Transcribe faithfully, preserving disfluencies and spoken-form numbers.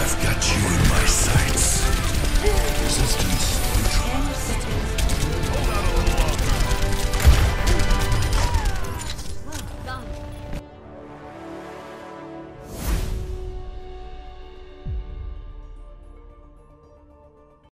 I've got you in my sights. Resistance neutral.